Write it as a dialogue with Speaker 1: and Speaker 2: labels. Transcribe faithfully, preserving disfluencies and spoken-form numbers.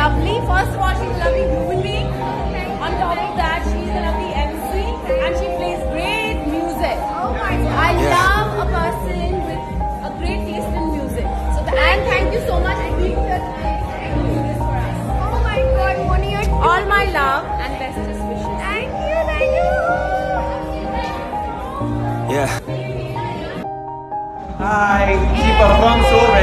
Speaker 1: lovely. First of all, she's a lovely human being. On top of that, she's a lovely M C and she plays great music. Oh my God. I
Speaker 2: Yeah.
Speaker 1: love a person with a great taste in music. So, the, and thank you so much for being here tonight and doing this for us.
Speaker 3: Oh my God, Moni, you're
Speaker 1: All my love and bestest wishes.
Speaker 3: Thank you, thank you.
Speaker 2: Yeah.
Speaker 4: Hi, she performed so